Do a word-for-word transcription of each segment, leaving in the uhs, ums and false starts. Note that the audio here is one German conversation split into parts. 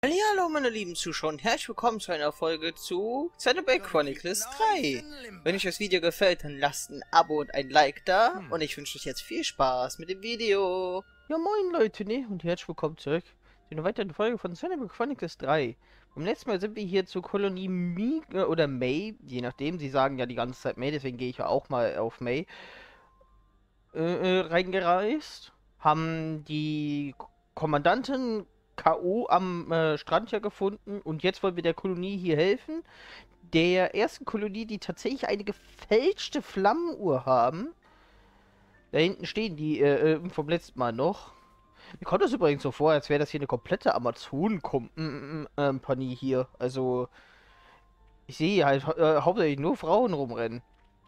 Hallo meine lieben Zuschauer und herzlich willkommen zu einer Folge zu Xenoblade Chronicles drei. Wenn euch das Video gefällt, dann lasst ein Abo und ein Like da und ich wünsche euch jetzt viel Spaß mit dem Video. Ja moin Leute, ne? Und herzlich willkommen zurück zu einer weiteren Folge von Xenoblade Chronicles drei. Beim letzten Mal sind wir hier zur Kolonie Mi äh, oder May, je nachdem, sie sagen ja die ganze Zeit May, deswegen gehe ich ja auch mal auf May, äh, äh, reingereist. Haben die K- Kommandantin K O am äh, Strand ja gefunden und jetzt wollen wir der Kolonie hier helfen. Der ersten Kolonie, die tatsächlich eine gefälschte Flammenuhr haben. Da hinten stehen die äh, äh, vom letzten Mal noch. Mir kommt das übrigens so vor, als wäre das hier eine komplette Amazonen-Kompanie hier. Also, ich sehe hier halt äh, hauptsächlich nur Frauen rumrennen.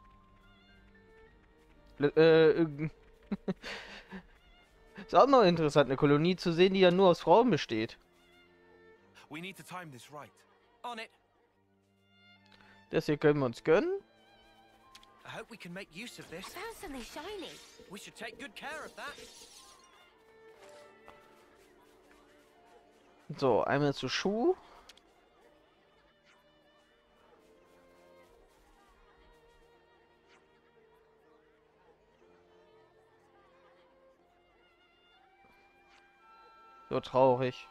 L- Äh, äh, ist auch noch interessant, eine Kolonie zu sehen, die ja nur aus Frauen besteht. We need to time this right. On it. Das hier können wir uns gönnen. I hope we can make use of this. Found something shiny. We should take good care of that. So, einmal zu Schuh. So traurig.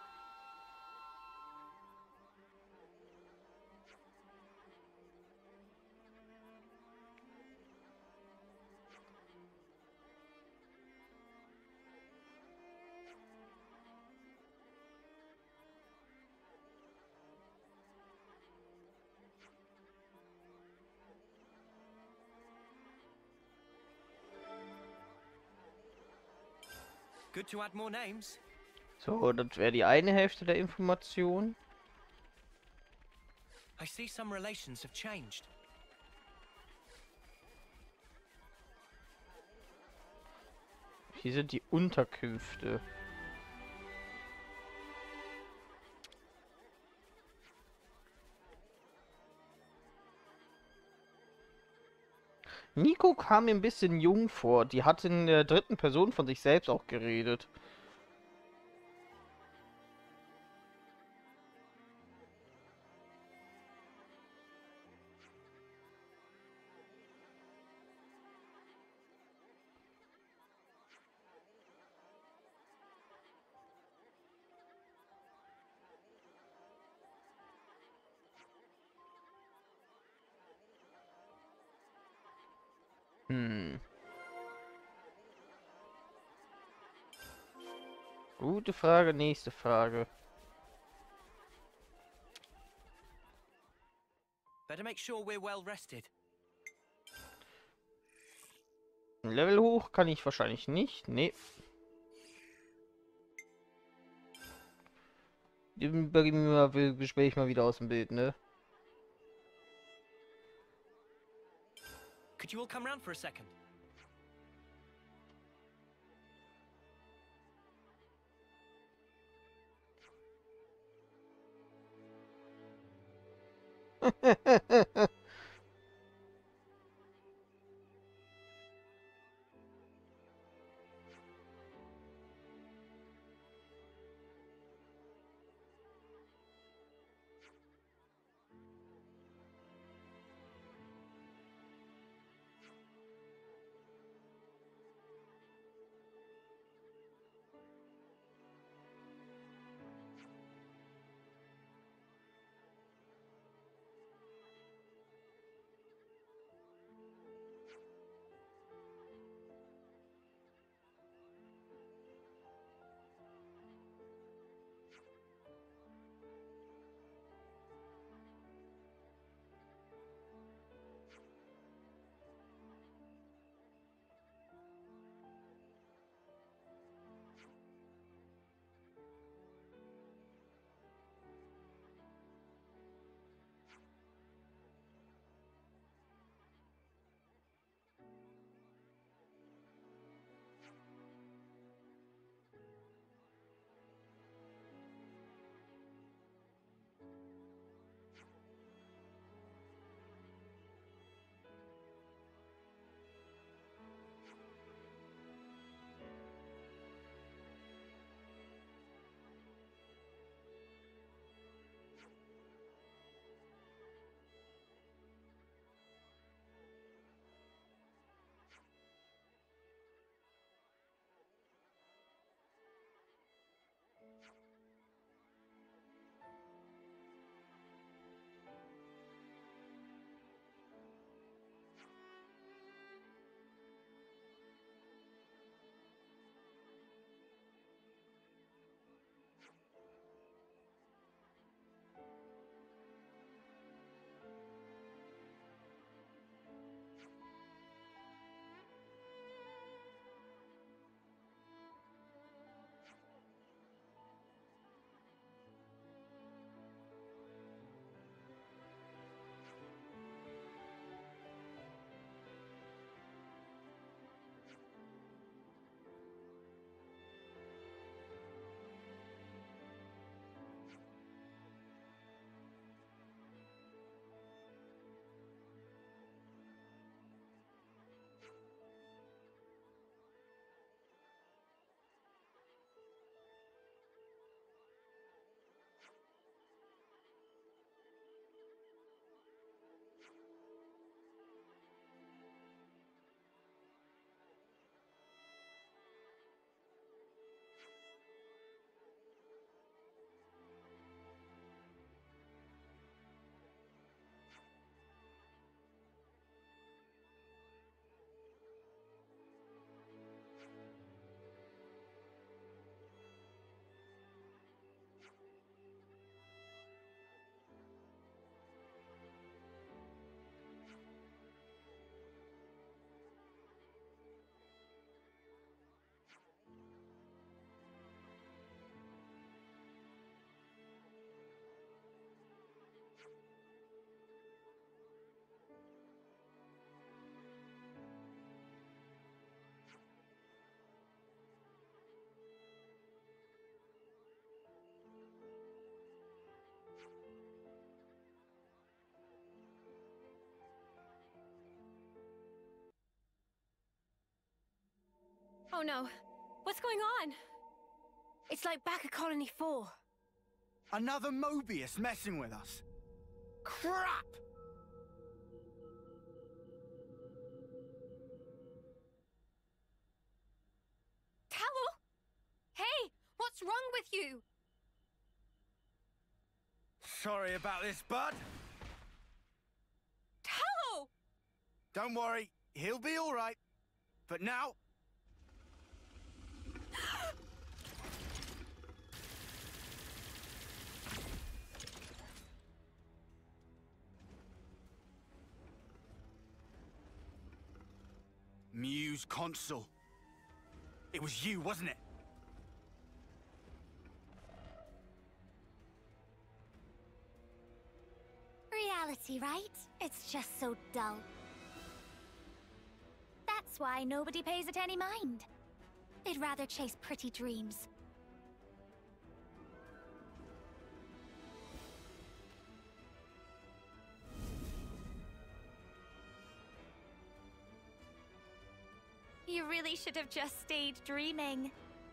Good to add more names. So, das wäre die eine Hälfte der Information. I see some relations have changed. Hier sind die Unterkünfte. Nico kam mir ein bisschen jung vor. Die hat in der dritten Person von sich selbst auch geredet. Hm. Gute Frage, nächste Frage. Better make sure we're well rested. Ein Level hoch kann ich wahrscheinlich nicht. Nee. Den bespreche ich mal wieder aus dem Bild, ne? Could you all come round for a second? Oh no. What's going on? It's like back at Colony four. Another Mobius messing with us. Crap! Tallow? Hey, what's wrong with you? Sorry about this, bud. Tallow! Don't worry, he'll be all right. But now... Muse Consul. It was you, wasn't it? Reality, right? It's just so dull. That's why nobody pays it any mind. They'd rather chase pretty dreams. You really should have just stayed dreaming.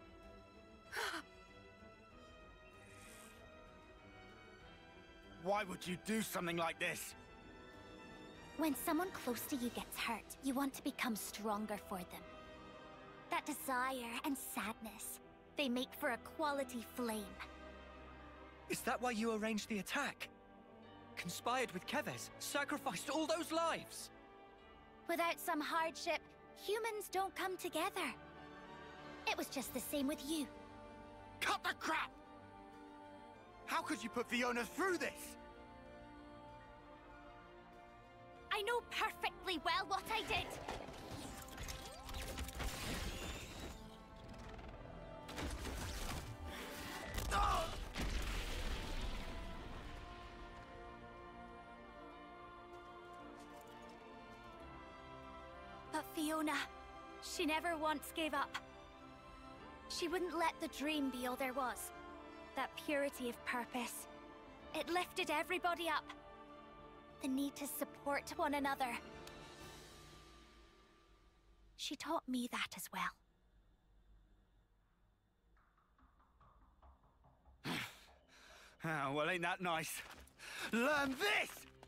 Why would you do something like this? When someone close to you gets hurt, you want to become stronger for them. That desire and sadness, they make for a quality flame. Is that why you arranged the attack? Conspired with Keves, sacrificed all those lives? Without some hardship, humans don't come together. It was just the same with you. Cut the crap! How could you put Fiona through this? I know perfectly well what I did. Oh! But Fiona, she never once gave up. She wouldn't let the dream be all there was. That purity of purpose. It lifted everybody up. The need to support one another. She taught me that as well. Oh, well, ain't that nice? Learn this!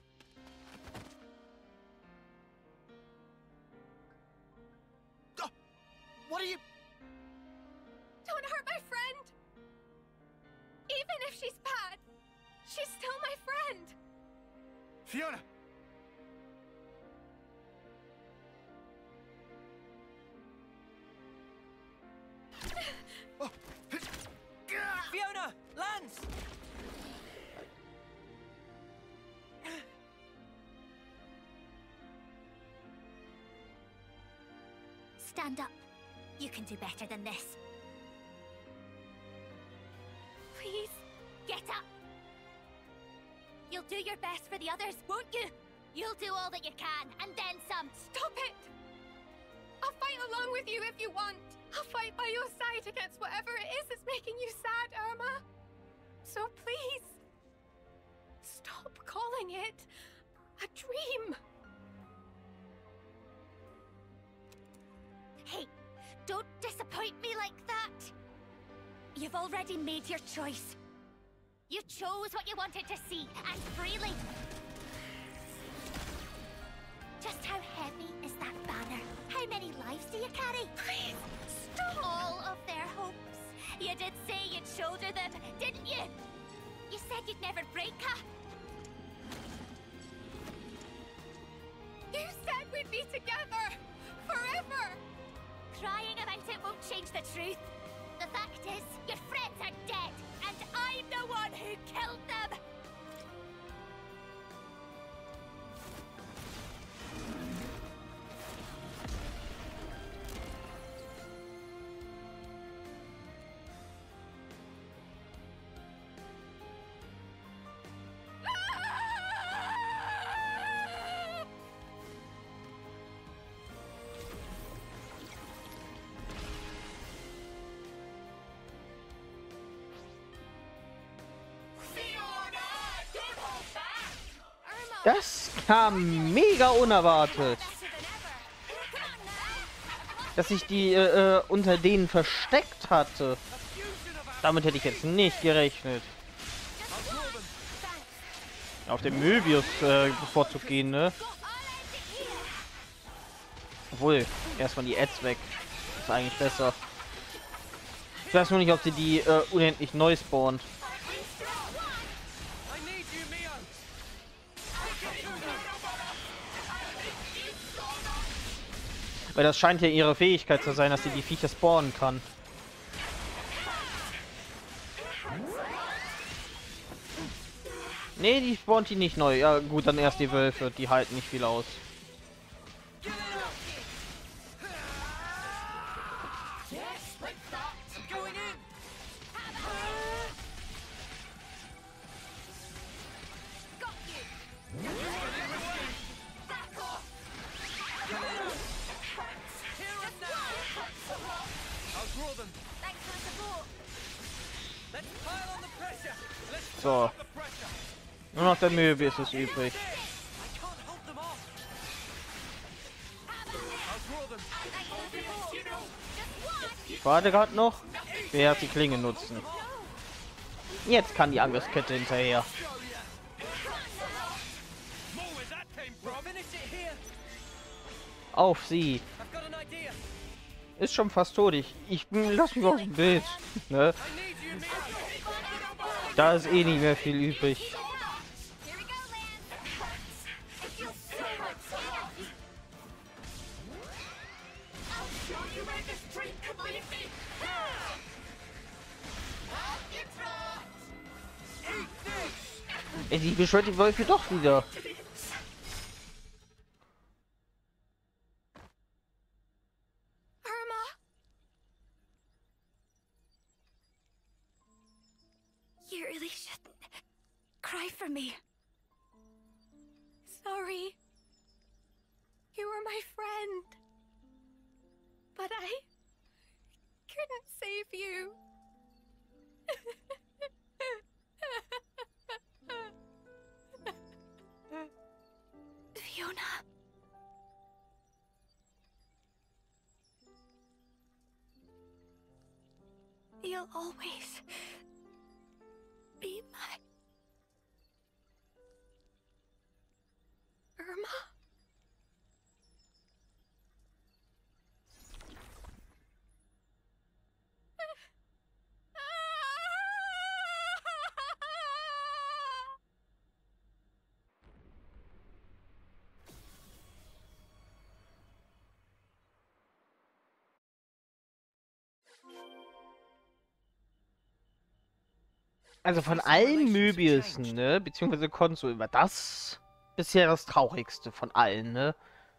Oh, what are you... Don't hurt my friend! Even if she's bad, she's still my friend! Fiona! Oh. Fiona! Lance! Stand up. You can do better than this. Please, Get up! You'll do your best for the others, won't you? You'll do all that you can, and then some. stop it! I'll fight along with you if you want. I'll fight by your side against whatever it is that's making you sad, Irma. So please, stop calling it a dream. Hey, don't disappoint me like that. You've already made your choice. You chose what you wanted to see, and freely. Just how heavy is that banner? How many lives do you carry? Please, stop! All of their hopes. You did say you'd shoulder them, didn't you? You said you'd never break her. You said we'd be together forever. Crying about it won't change the truth. The fact is, your friends are dead, and I'm the one who killed them! Das kam mega unerwartet. Better than ever. Come on now. dass sich die äh, unter denen versteckt hatte. Damit hätte ich jetzt nicht gerechnet. Auf den Möbius äh, bevorzugt gehen, ne? Obwohl, erstmal die Ads weg. Ist eigentlich besser. Ich weiß nur nicht, ob sie die äh, unendlich neu spawnt. Weil das scheint ja ihre Fähigkeit zu sein, dass sie die Viecher spawnen kann. Nee, die spawnt die nicht neu. Ja gut, dann erst die Wölfe, die halten nicht viel aus. So. Nur noch der Möbius ist übrig. Warte gerade noch. Wer hat die Klinge nutzen? Jetzt kann die Angriffskette hinterher. Auf sie. Ist schon fast tot. Ich, ich lass mich aus dem Bild. Ne? Da ist eh nicht mehr viel übrig. Ey, die beschwört die Wölfe doch wieder. Irma! You really shouldn't cry for me. Sorry. You were my friend. But I couldn't save you. Fiona. You'll always be my Irma. Also von allen Möbiusen, ne, beziehungsweise Konsul, war das bisher das Traurigste von allen, ne?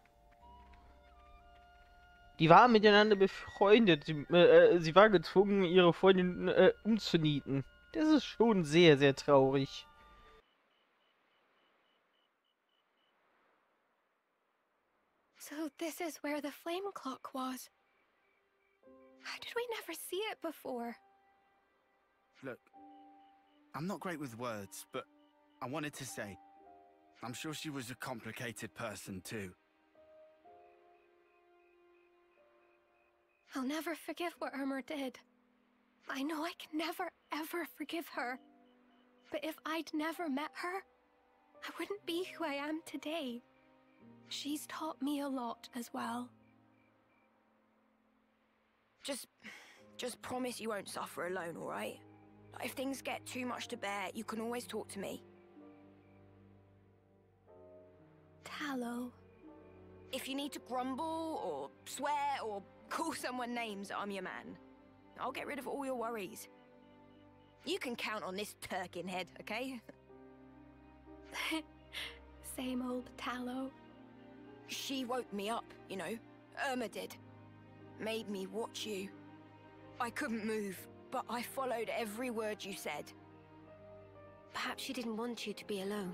Die waren miteinander befreundet. Sie, äh, sie war gezwungen, ihre Freundin äh, umzunieten. Das ist schon sehr, sehr traurig. So this is where the flame clock was. How did we never see it before? Look, I'm not great with words, but I wanted to say, I'm sure she was a complicated person too. I'll never forgive what Irma did. I know I can never, ever forgive her. But if I'd never met her, I wouldn't be who I am today. She's taught me a lot as well. Just... just promise you won't suffer alone, alright? If things get too much to bear, you can always talk to me. Tallow. If you need to grumble, or swear, or call someone names, I'm your man. I'll get rid of all your worries. You can count on this Turkin head, okay? Same old Tallow. She woke me up, you know. Irma did. Made me watch you. I couldn't move, but I followed every word you said. Perhaps she didn't want you to be alone.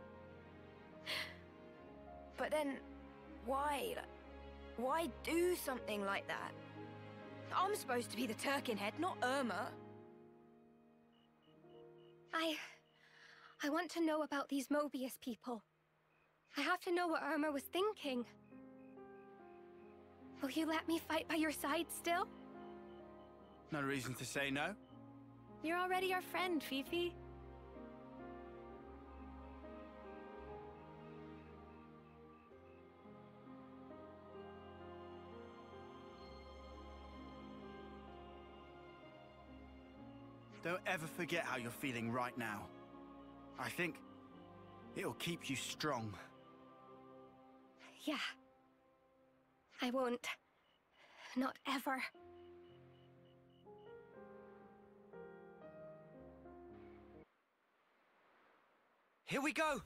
But then, why? Why do something like that? I'm supposed to be the Turkin head, not Irma. I... I want to know about these Mobius people. I have to know what Irma was thinking. Will you let me fight by your side still? No reason to say no. You're already our friend, Fifi. Don't ever forget how you're feeling right now. I think it'll keep you strong. Yeah. I won't. Not ever. Here we go!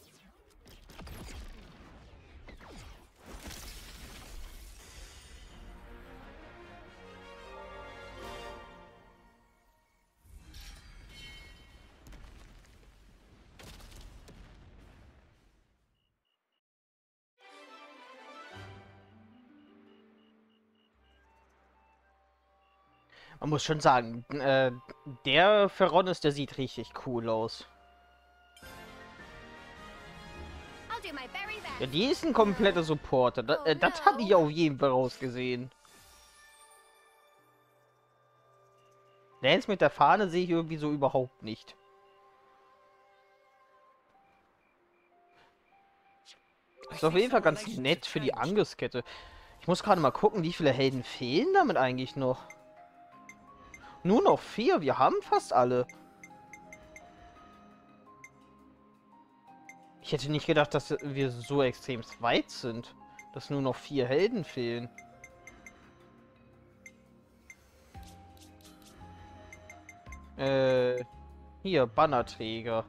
Man muss schon sagen, äh, der Ferronis, der sieht richtig cool aus. I'll do my very best. Ja, die ist ein kompletter Supporter. Da, äh, das habe ich auf jeden Fall rausgesehen. Lance mit der Fahne sehe ich irgendwie so überhaupt nicht. Ist auf jeden Fall ganz nett für die Angriffskette. Ich muss gerade mal gucken, wie viele Helden fehlen damit eigentlich noch. Nur noch vier, wir haben fast alle. Ich hätte nicht gedacht, dass wir so extrem weit sind, dass nur noch vier Helden fehlen. Äh, hier, Bannerträger.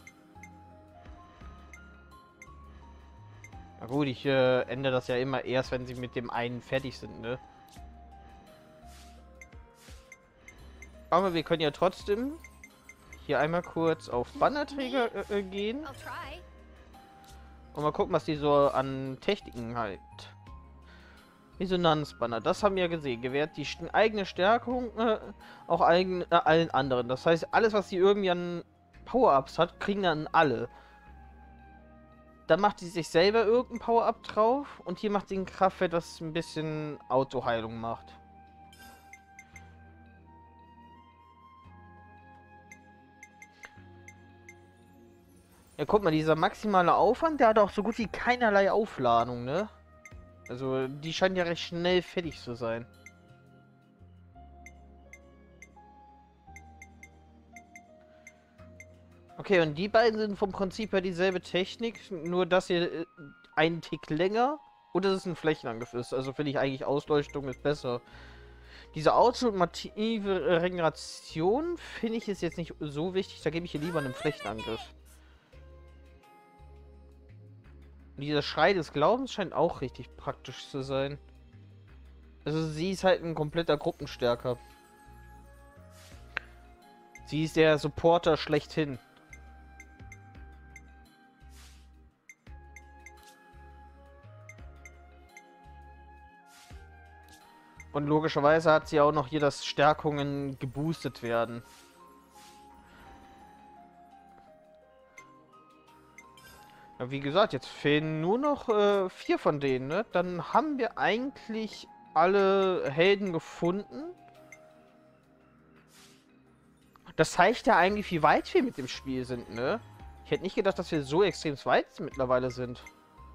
Na gut, ich äh, ändere das ja immer erst, wenn sie mit dem einen fertig sind, ne? Aber wir können ja trotzdem hier einmal kurz auf Bannerträger äh, gehen. Und mal gucken, was die so an Techniken halt. Resonanzbanner, das haben wir ja gesehen. Gewährt die eigene Stärkung äh, auch eigen, äh, allen anderen. Das heißt, alles, was sie irgendwie an Power-Ups hat, kriegen dann alle. Dann macht sie sich selber irgendein Power-Up drauf. Und hier macht sie ein Kraftfeld, das ein bisschen Autoheilung macht. Ja, guck mal, dieser maximale Aufwand, der hat auch so gut wie keinerlei Aufladung, ne? Also, die scheinen ja recht schnell fertig zu sein. Okay, und die beiden sind vom Prinzip her dieselbe Technik, nur dass hier äh, einen Tick länger und dass es ein Flächenangriff ist. Also finde ich eigentlich Ausleuchtung ist besser. Diese automative Regeneration finde ich ist jetzt nicht so wichtig, da gebe ich hier lieber einen Flächenangriff. Und dieser Schrei des Glaubens scheint auch richtig praktisch zu sein. Also sie ist halt ein kompletter Gruppenstärker. Sie ist der Supporter schlechthin. Und logischerweise hat sie auch noch hier, dass Stärkungen geboostet werden. Ja, wie gesagt, jetzt fehlen nur noch äh, vier von denen, ne? Dann haben wir eigentlich alle Helden gefunden. Das zeigt ja eigentlich, wie weit wir mit dem Spiel sind, ne? Ich hätte nicht gedacht, dass wir so extrem weit mittlerweile sind.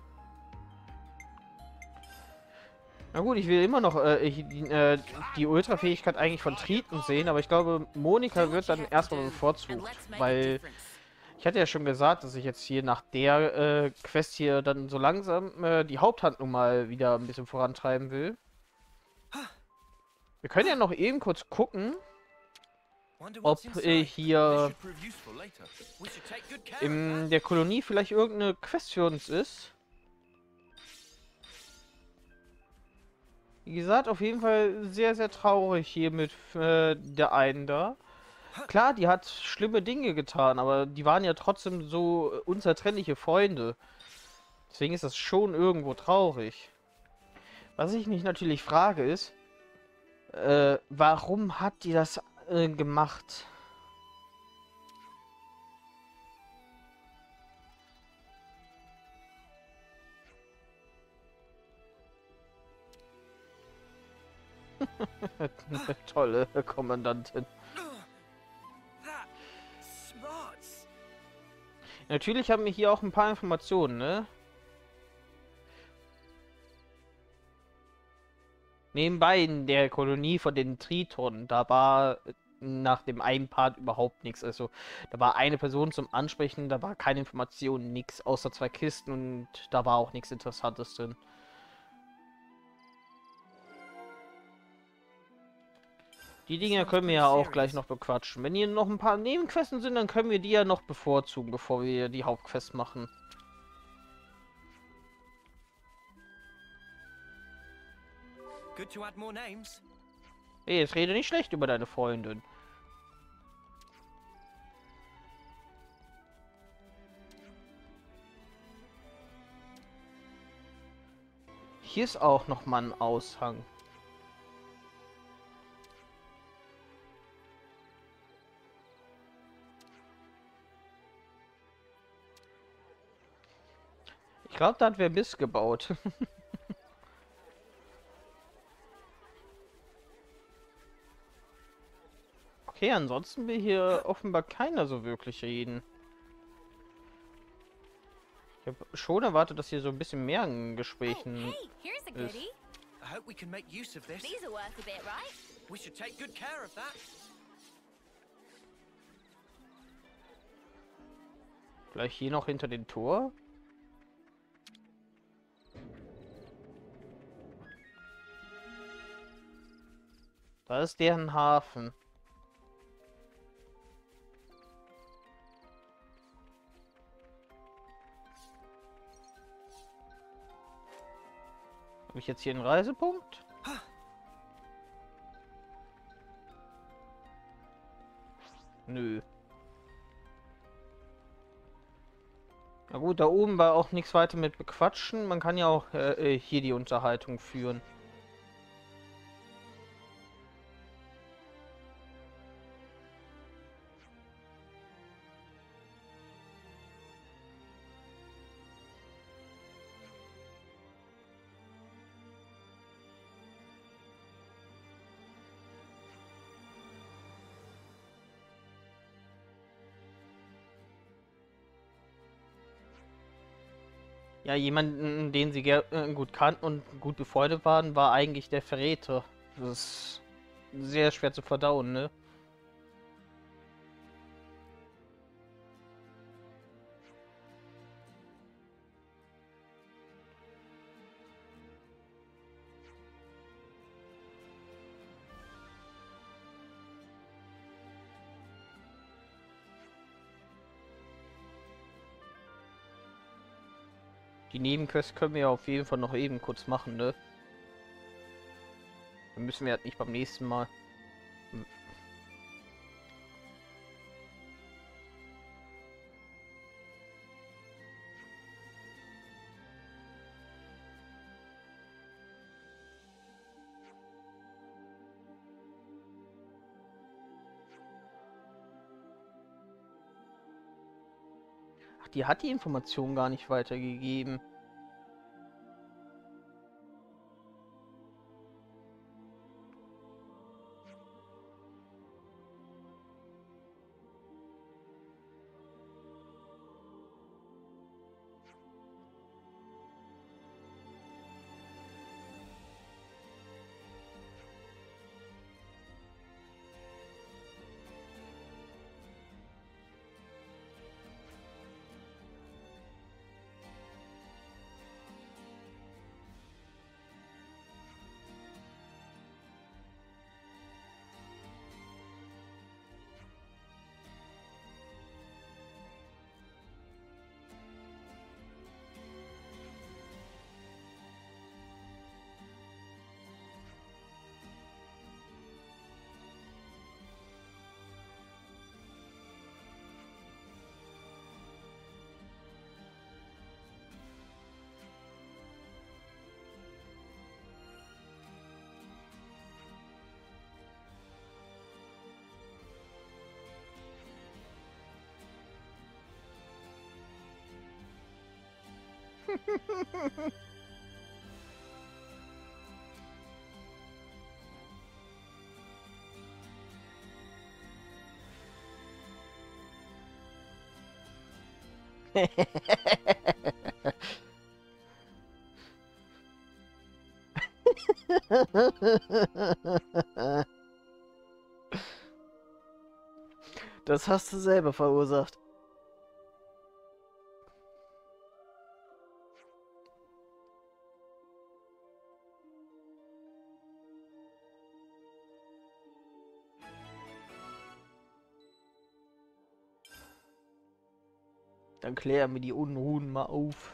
Na gut, ich will immer noch äh, ich, äh, die Ultra-Fähigkeit eigentlich von Triton sehen, aber ich glaube, Monika wird dann erstmal bevorzugt, weil ich hatte ja schon gesagt, dass ich jetzt hier nach der äh, Quest hier dann so langsam äh, die Haupthandlung mal wieder ein bisschen vorantreiben will. Wir können ja noch eben kurz gucken, ob äh, hier in der Kolonie vielleicht irgendeine Quest für uns ist. Wie gesagt, auf jeden Fall sehr, sehr traurig hier mit äh, der einen da. Klar, die hat schlimme Dinge getan, aber die waren ja trotzdem so unzertrennliche Freunde. Deswegen ist das schon irgendwo traurig. Was ich mich natürlich frage ist, äh, warum hat die das äh, gemacht? Tolle Kommandantin. That smarts. Natürlich haben wir hier auch ein paar Informationen, ne? Nebenbei in der Kolonie von den Tritonen, da war nach dem einen Part überhaupt nichts. Also da war eine Person zum Ansprechen, da war keine Information, nichts, außer zwei Kisten und da war auch nichts Interessantes drin. Die Dinger können wir ja auch gleich noch bequatschen. Wenn hier noch ein paar Nebenquesten sind, dann können wir die ja noch bevorzugen, bevor wir die Hauptquest machen. Good to add more names. Hey, jetzt rede nicht schlecht über deine Freundin. Hier ist auch noch mal ein Aushang. Ich glaube, da hat wer Mist gebaut. Okay, ansonsten will hier offenbar keiner so wirklich reden. Ich habe schon erwartet, dass hier so ein bisschen mehr in Gesprächen Oh, hey, here's a ist. goodie. I hope we can make use of this. These are worth a bit, right? We should take good care of that. Gleich hier noch hinter dem Tor. Da ist deren Hafen. Habe ich jetzt hier einen Reisepunkt? Nö. Na gut, da oben war auch nichts weiter mit bequatschen. Man kann ja auch äh, äh, hier die Unterhaltung führen. Ja, jemanden, den sie ger- äh, gut kannten und gut befreundet waren, war eigentlich der Verräter. Das ist sehr schwer zu verdauen, ne? Die Nebenquest können wir ja auf jeden Fall noch eben kurz machen, ne? Dann müssen wir halt nicht beim nächsten Mal. Hm. Ach, die hat die Information gar nicht weitergegeben. Das hast du selber verursacht. Dann klären wir die Unruhen mal auf.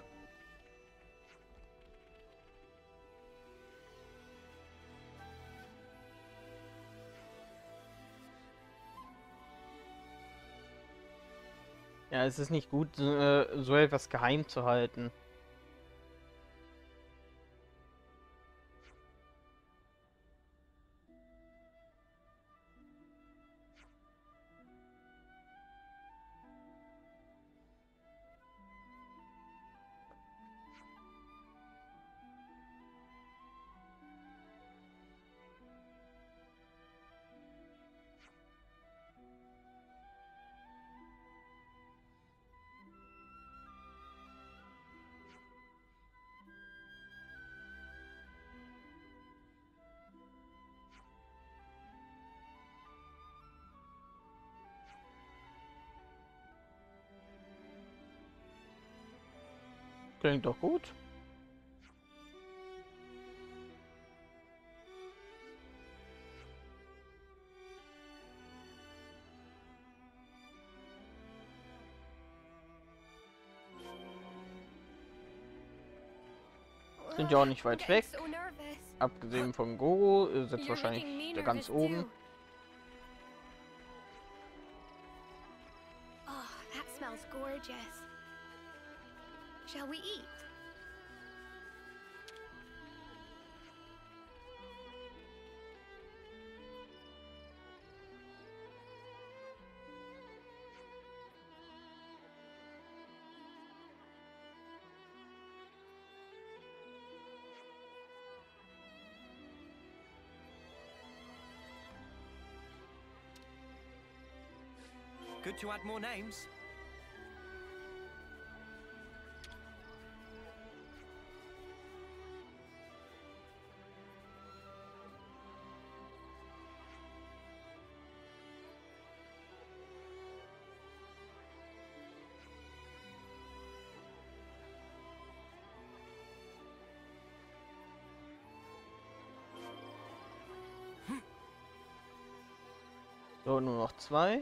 Ja, es ist nicht gut, äh, so etwas geheim zu halten. Klingt doch gut. Sind ja auch nicht weit weg. Abgesehen von Goro äh, sitzt wahrscheinlich der ganz oben. Oh, that smells gorgeous. Shall we eat? Good to add more names. So, nur noch zwei.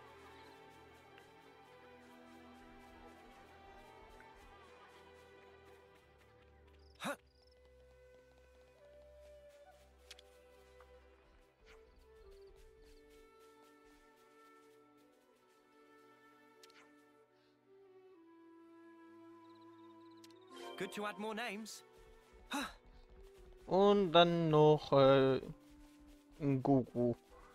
Good to add more names. Und dann noch äh, ein Guru.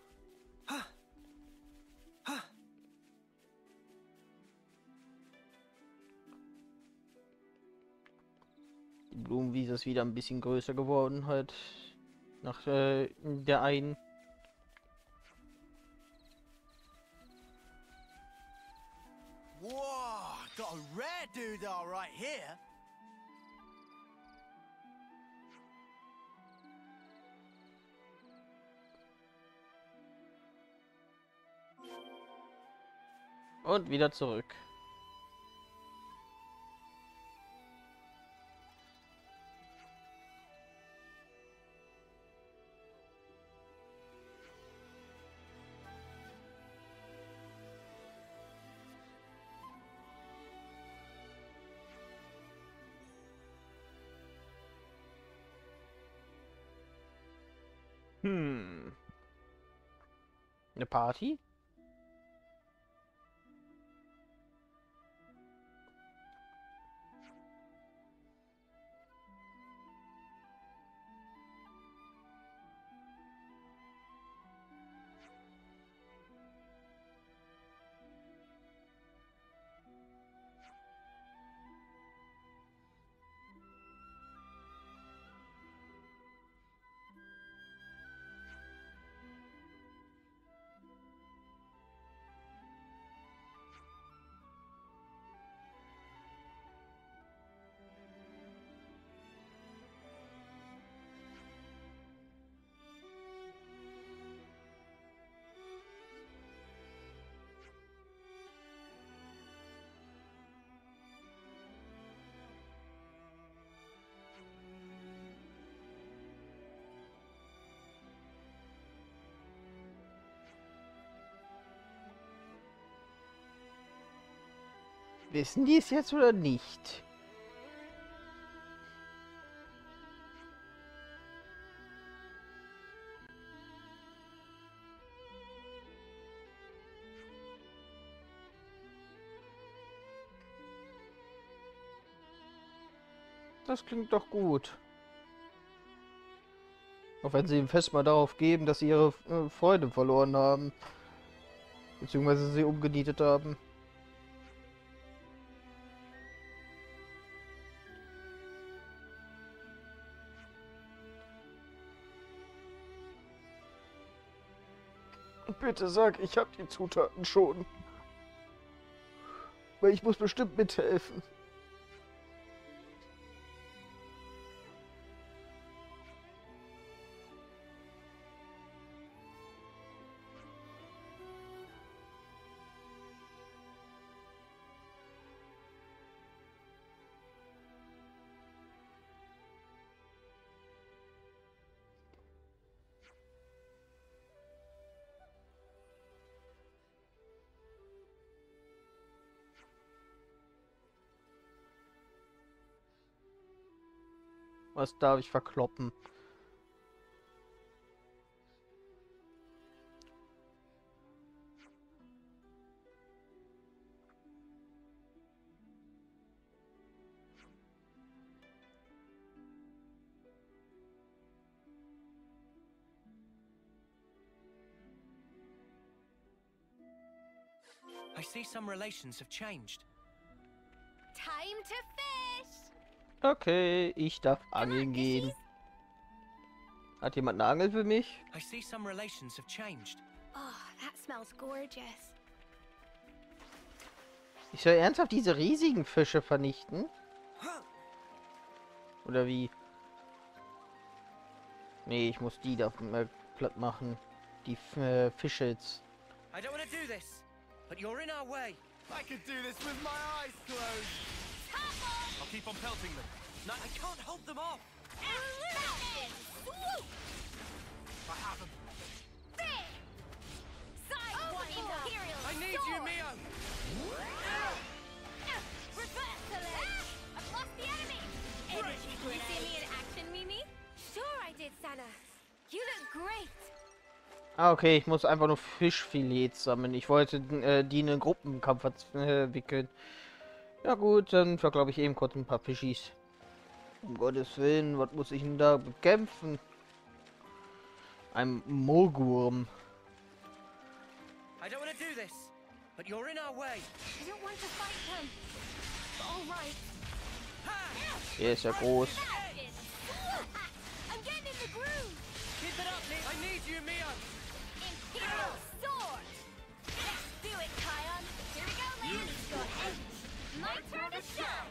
Die Blumenwiese ist wieder ein bisschen größer geworden halt. Nach äh, der einen. Whoa, got a rare doodah right here. Und wieder zurück. Hm. Eine Party? Wissen die es jetzt oder nicht? Das klingt doch gut. Auch wenn sie ihm fest mal darauf geben, dass sie ihre äh, Freunde verloren haben. Beziehungsweise sie umgenietet haben. Bitte sag, ich hab die Zutaten schon. Weil ich muss bestimmt mithelfen. Was darf ich verkloppen? I see some relations have changed. Time to fish! Okay, ich darf angeln gehen. Hat jemand eine Angel für mich? I see some relations have changed. Oh, that smells gorgeous. Ich soll ernsthaft diese riesigen Fische vernichten? Oder wie? Nee, ich muss die da äh, platt machen. Die äh, Fische jetzt. I don't want to do this, but you're in our way. I could do this with my eyes closed. I'll keep on pelting them. No, I can't hold them off. I have them. I need you, Mio. I've lost the enemy. You see me in action, Mimi? Sure I did, Sana. You look great. Ah, okay, ich muss einfach nur Fischfilets sammeln. Ich wollte äh, die in einen Gruppenkampf äh, wickeln. Ja gut, dann verglaube ich eben kurz ein paar Fischis. Um Gottes Willen, was muss ich denn da bekämpfen? Ein Mogwurm. I don't want to do this, but you're in our way. I don't want to fight them. All right. Der ist ja groß. I'm getting in the groove. Keep it up, Nick. I need you, Mio. Imperial sword. Let's do it, Kion. Here we go, ladies. Go ahead. My turn to shine.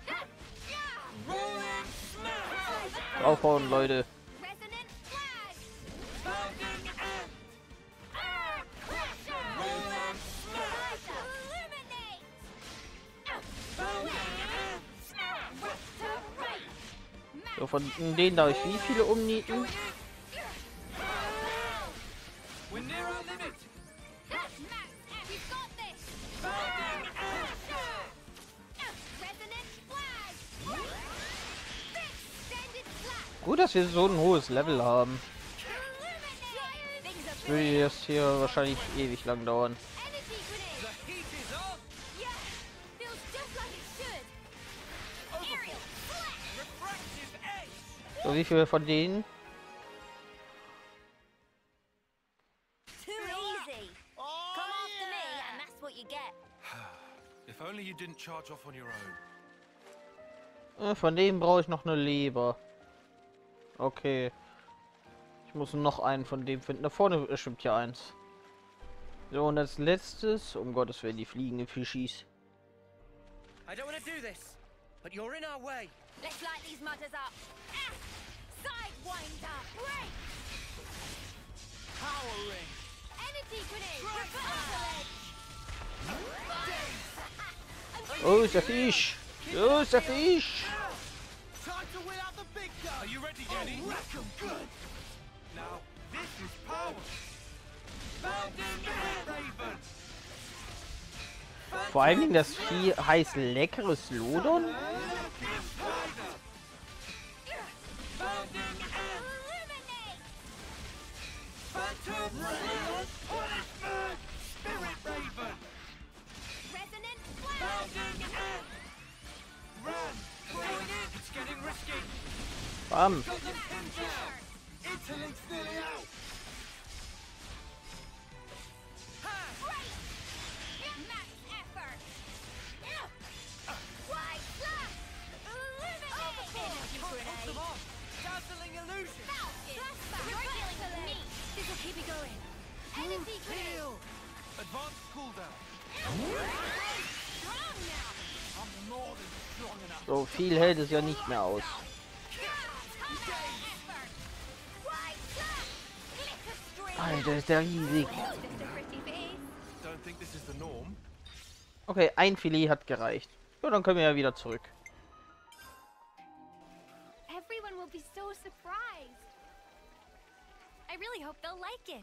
Draufhauen, Leute. Resonant flag. Ah, pressure. Illuminate. So, von denen darf ich wie viele umnieten? We're near our limit. We've got this. Resonant flag. Extended flag. Gut, dass wir so ein hohes Level haben. Das würde jetzt hier wahrscheinlich ewig lang dauern. Energy grenade. The heat is on. Yeah. Feels just like it should. Aerial flash. Refractive edge. So, wie viele von denen? Too easy. Come after me, and that's what you get. If only you didn't charge off on your own. Äh, von denen brauche ich noch eine Leber. Okay. Ich muss noch einen von dem finden. Da vorne schwimmt ja eins. So, und als letztes, um Gottes Willen, die fliegenden Fischis. I don't want to do this, but you're in our way. Let's light these mutters up. Ah! Sidewinder. Break. Power ring. Energy grenade. Reversal edge. Oh, ist der Fisch! Oh, ist der Fisch! Time to win out the big guy. Are you ready, Jenny? Wreck 'em good. Now, this is power. Founding Raven. Vor allen Dingen das Vieh heißt leckeres Lodon. Bam. Dazzling illusion. Keep it going. Energy Heal. Advanced cooldown. I'm more than strong enough. So viel hält es ja nicht mehr aus. Alter, ist der riesig. Don't think this is the norm. Okay, ein Filet hat gereicht. Ja, dann können wir ja wieder zurück. Everyone will be so surprised. I really hope they'll like it.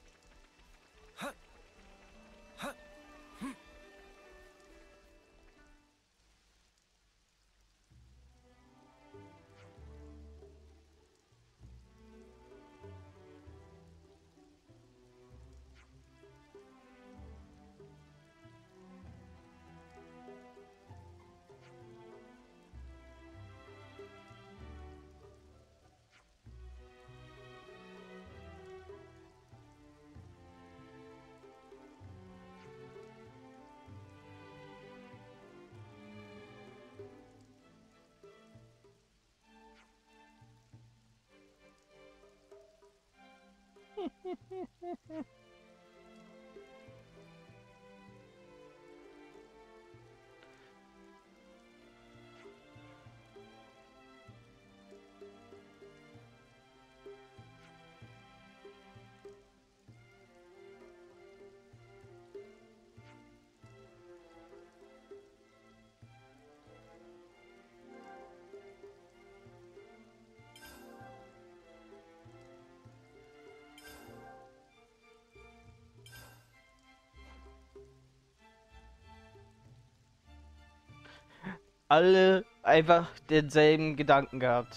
Alle einfach denselben Gedanken gehabt.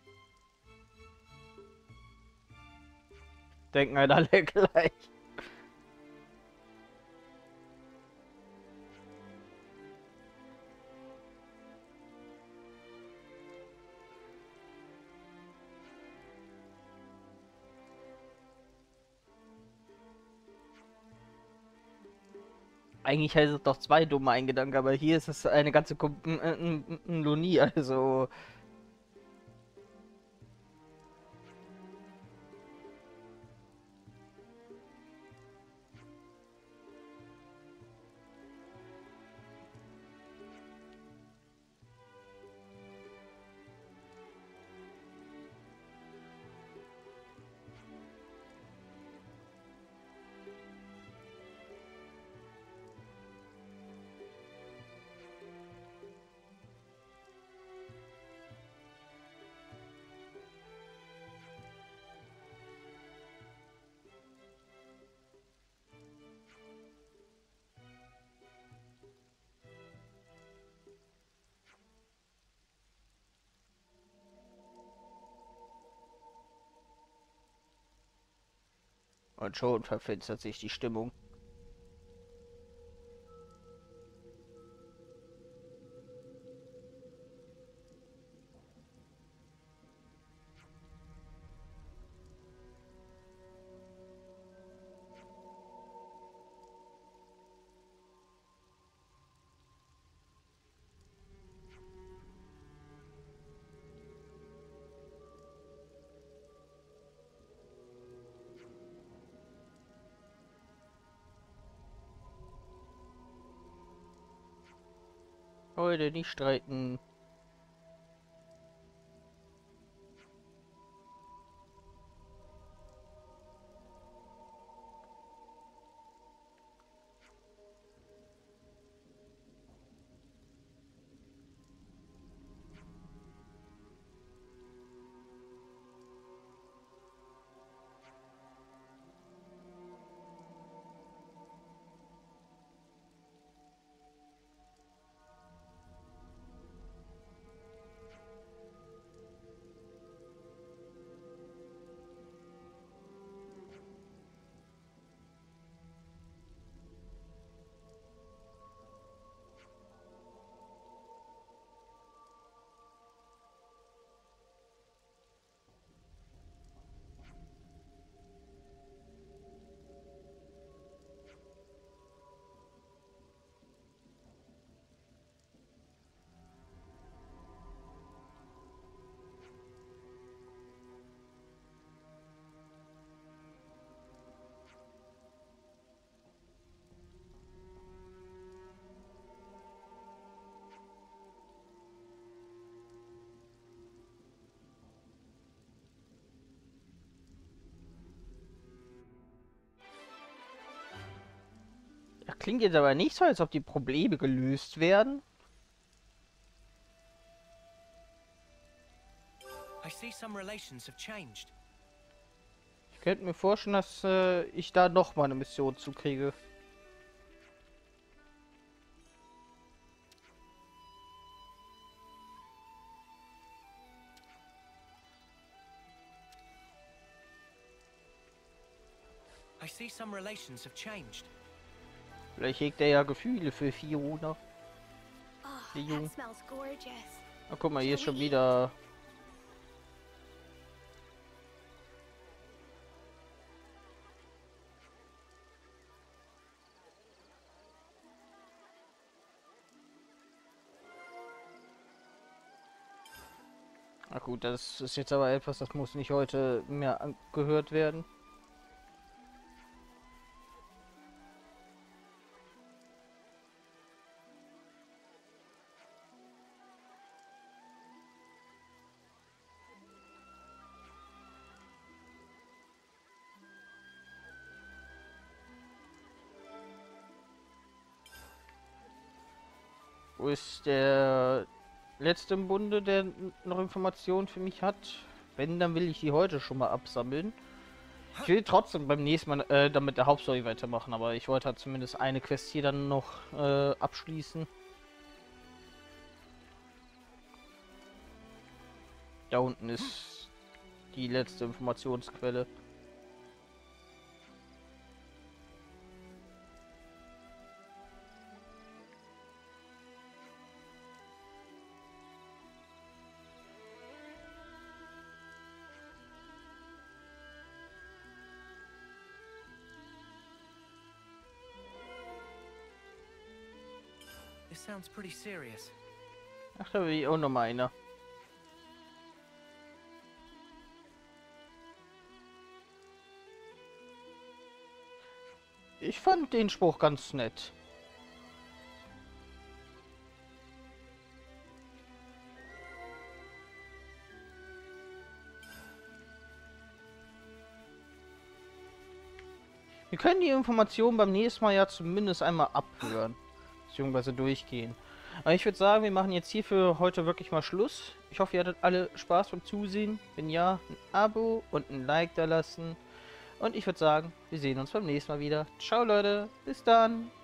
Denken halt alle gleich. Eigentlich heißt es doch zwei dumme ein Gedanke, aber hier ist es eine ganze Kolonie, also... Und schon verfinstert sich die Stimmung. Heute nicht streiten. klingt jetzt aber nicht so, als ob die Probleme gelöst werden. I see some relations have changed. Ich könnte mir vorstellen, dass äh, ich da noch mal eine Mission zukriege. I see some relations have changed. Vielleicht hegt er ja Gefühle für Fiona. Oh, Die Jung. that smells gorgeous. Na, guck mal, hier ist schon wieder... Na gut, das ist jetzt aber etwas, das muss nicht heute mehr angehört werden. Wo ist der letzte im Bunde, der noch Informationen für mich hat? Wenn, dann will ich die heute schon mal absammeln. Ich will trotzdem beim nächsten Mal äh, damit der Hauptstory weitermachen, aber ich wollte halt zumindest eine Quest hier dann noch äh, abschließen. Da unten ist die letzte Informationsquelle. This sounds pretty serious. Ach, da will ich auch noch mal einer. Ich fand den Spruch ganz nett. Wir können die Informationen beim nächsten Mal ja zumindest einmal abhören. Beziehungsweise durchgehen. Aber ich würde sagen, wir machen jetzt hier für heute wirklich mal Schluss. Ich hoffe, ihr hattet alle Spaß beim Zusehen. Wenn ja, ein Abo und ein Like da lassen. Und ich würde sagen, wir sehen uns beim nächsten Mal wieder. Ciao Leute, bis dann.